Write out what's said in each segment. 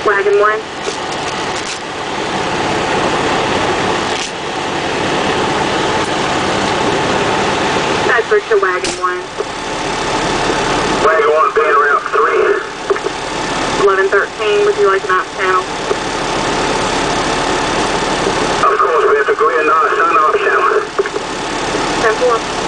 Wagon 1. Bedford to Wagon 1. Wagon 1 being route 3. 1113, would you like an ops channel? Of course, we have to go in on a sun off channel. 10-4.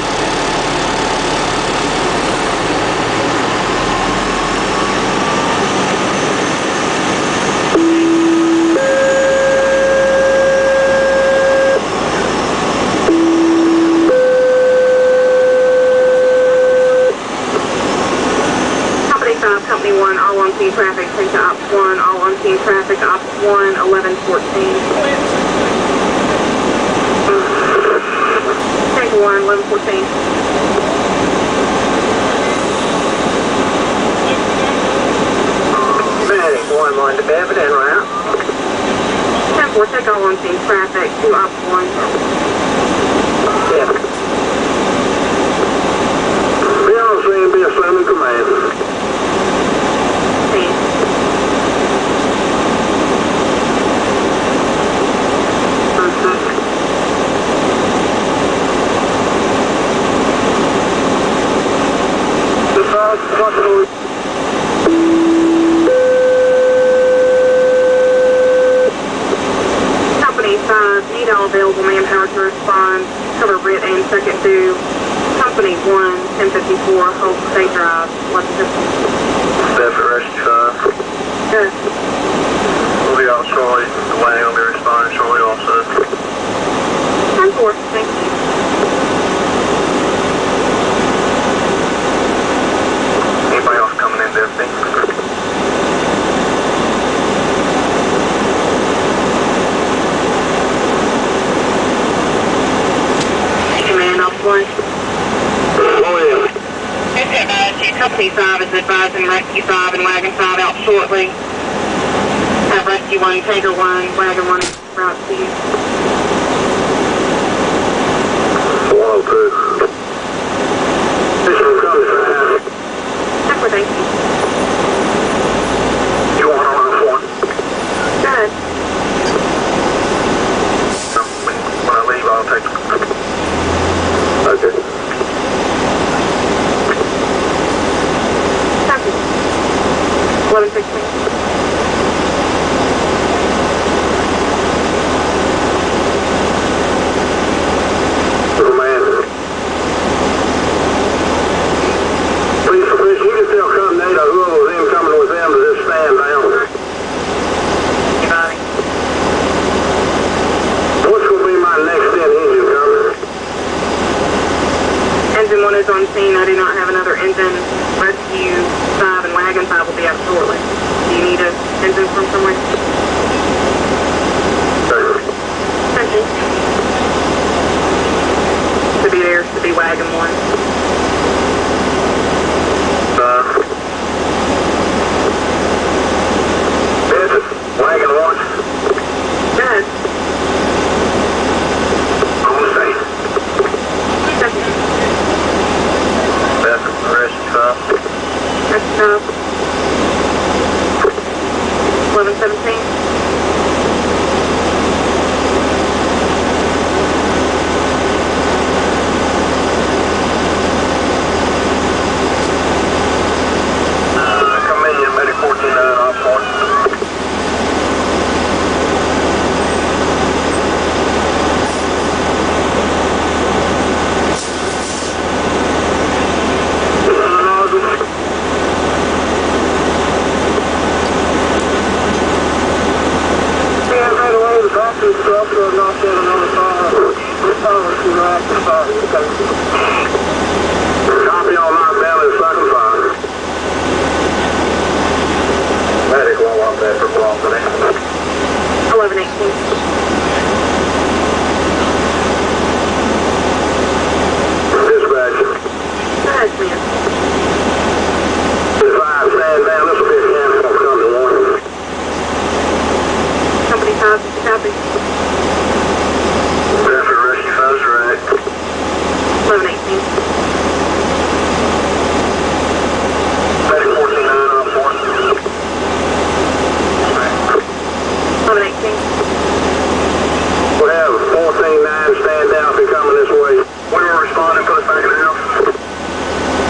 Company 1, all on scene traffic, take to Ops 1, all on scene traffic, Ops 1, 1114. Take 1, 1114. Medic 1, line to Bedford and route. 10-4, take all on scene traffic to Ops 1. Yeah. Be on scene, be assuming command. Company 5, need all available manpower to respond. Cover Brit and second due. Company 1, 1054, Hope State Drive, 1150. Bedford Rescue 5. Good. We'll be out shortly. The wagon will be responding shortly also. 10-4, thank you. Anybody else coming in there, think? Command Ops 1. Oh, yeah. Company 5 is advising Rescue 5 and Wagon 5 out shortly. Have Rescue 1, Tanker 1, Wagon 1 route to you. 102. This will come fast. Temper, thank you. You want to run one? Good. When I leave, I'll take Okay. 1116. Command. Please, you can tell Cognado whoever was incoming with them to just stand down. Anybody? What's going to be my next in engine coming? Engine 1 is on scene. I do not have another engine. Rescue 5 and Wagon 5 will be out shortly. Do you need an engine from somewhere? Thank you. Should be there. Should be Wagon 1. Bedford, Wagon 1. Good. On scene. Thank you. Bedford, Rescue 5. That's 1117. and put us back in the house.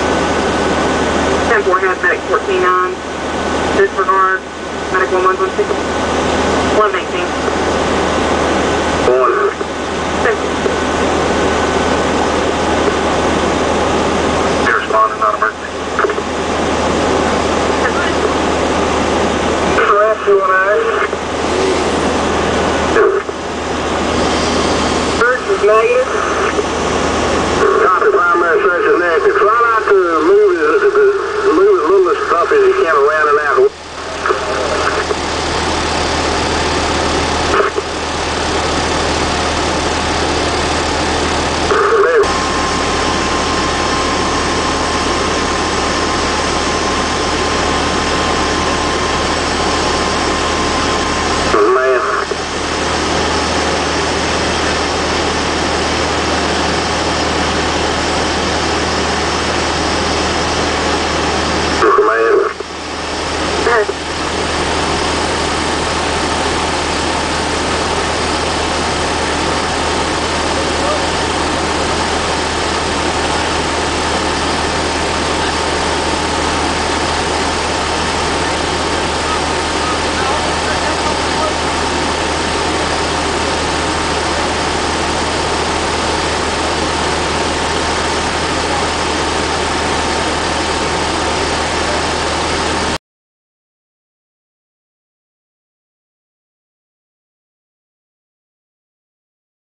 10-4 has medic 14-9. Disregard. Medic 111 6.